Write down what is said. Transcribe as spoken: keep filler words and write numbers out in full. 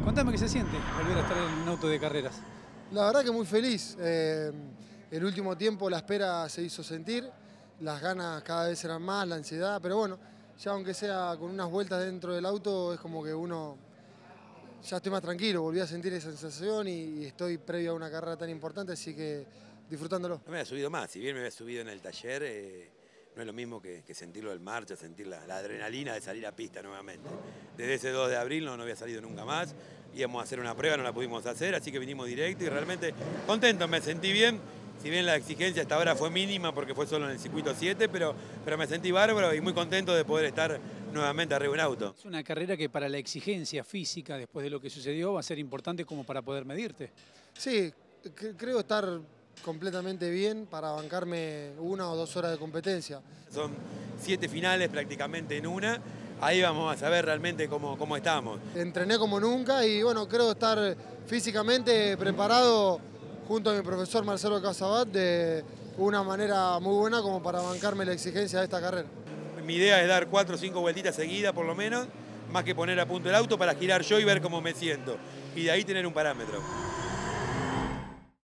Contame qué se siente volver a estar en un auto de carreras. La verdad que muy feliz. Eh, el último tiempo la espera se hizo sentir, las ganas cada vez eran más, la ansiedad, pero bueno, ya aunque sea con unas vueltas dentro del auto, es como que uno ya estoy más tranquilo, volví a sentir esa sensación y, y estoy previo a una carrera tan importante, así que disfrutándolo. No me había subido más, si bien me había subido en el taller, eh, no es lo mismo que, que sentirlo en marcha, sentir la, la adrenalina de salir a pista nuevamente. Desde ese dos de abril no, no había salido nunca más, íbamos a hacer una prueba, no la pudimos hacer, así que vinimos directo y realmente contento, me sentí bien. Si bien la exigencia hasta ahora fue mínima porque fue solo en el circuito siete, pero, pero me sentí bárbaro y muy contento de poder estar nuevamente arriba de un auto. Es una carrera que para la exigencia física después de lo que sucedió va a ser importante como para poder medirte. Sí, creo estar completamente bien para bancarme una o dos horas de competencia. Son siete finales prácticamente en una, ahí vamos a saber realmente cómo, cómo estamos. Entrené como nunca y bueno, creo estar físicamente preparado junto a mi profesor Marcelo Casabat de una manera muy buena como para bancarme la exigencia de esta carrera. Mi idea es dar cuatro o cinco vueltitas seguidas por lo menos, más que poner a punto el auto para girar yo y ver cómo me siento. Y de ahí tener un parámetro.